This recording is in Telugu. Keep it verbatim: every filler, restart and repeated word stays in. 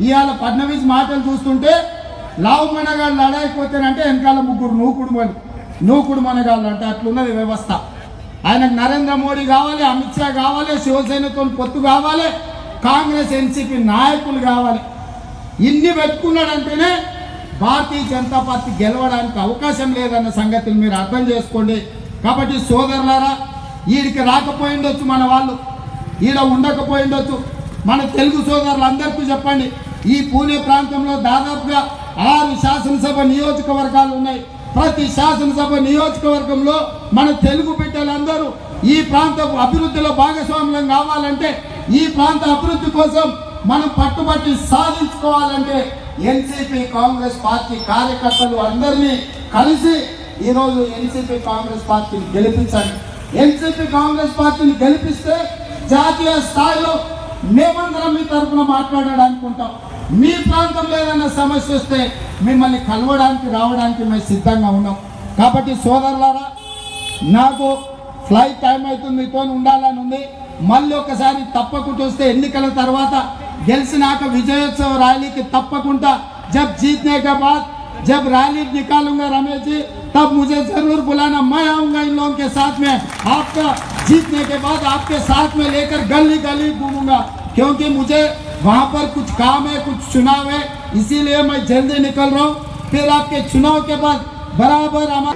ఇవాళ ఫడ్నవీస్ మాటలు చూస్తుంటే లావు మనగాళ్ళు లడాయిపోతేనంటే వెనకాల ముగ్గురు నూకుడు మని నూకుడు మనగాళ్ళు అంటే అట్లున్నది వ్యవస్థ. ఆయనకు నరేంద్ర మోడీ కావాలి, అమిత్ షా కావాలి, శివసేనతో పొత్తు కావాలి, కాంగ్రెస్ ఎన్సీపీ నాయకులు కావాలి. ఇన్ని పెట్టుకున్నాడంటేనే భారతీయ జనతా పార్టీ గెలవడానికి అవకాశం లేదన్న సంగతిని మీరు అర్థం చేసుకోండి. కాబట్టి సోదరులారా, వీడికి రాకపోయిండొచ్చు, మన వాళ్ళు ఈడ ఉండకపోయిండొచ్చు, మన తెలుగు సోదరులందరికీ చెప్పండి. ఈ పూణే ప్రాంతంలో దాదాపుగా ఆరు శాసనసభ నియోజకవర్గాలు ఉన్నాయి. ప్రతి శాసనసభ నియోజకవర్గంలో మన తెలుగు బిడ్డలందరూ ఈ ప్రాంత అభివృద్ధిలో భాగస్వామ్యం కావాలంటే, ఈ ప్రాంత అభివృద్ధి కోసం మనం పట్టుబట్టి సాధించుకోవాలంటే ఎన్సీపీ కాంగ్రెస్ పార్టీ కార్యకర్తలు అందరినీ కలిసి ఈరోజు ఎన్సీపీ కాంగ్రెస్ పార్టీని గెలిపించండి. ఎన్సీపీ కాంగ్రెస్ పార్టీని గెలిపిస్తే జాతీయ స్థాయిలో మేమందరం మీ తరఫున మాట్లాడడానికి ఉంటాం. మీ ప్రాంతంలో ఏదైనా సమస్య వస్తే మిమ్మల్ని కలవడానికి రావడానికి మేము సిద్ధంగా ఉన్నాం. కాబట్టి సోదరులారా, నాకు ఫ్లైట్ టైం అవుతుంది, మీతో ఉండాలని ఉంది. మళ్ళీ ఒకసారి తప్పకుండా వస్తే ఎన్నికల తర్వాత గెలిచినాక విజయోత్సవ ర్యాలీకి తప్పకుండా జబ్ జీతనే के बाद जब रैली निकालूंगा रमेश जी, तब मुझे जरूर बुलाना, मैं आऊंगा इन लोगों के साथ में। आपका जीतने के बाद आपके साथ में लेकर गली गली घूमूंगा, क्योंकि मुझे वहां पर कुछ काम है, कुछ चुनाव है, इसीलिए मैं जल्दी निकल रहा हूँ। फिर आपके चुनाव के बाद बराबर हमारे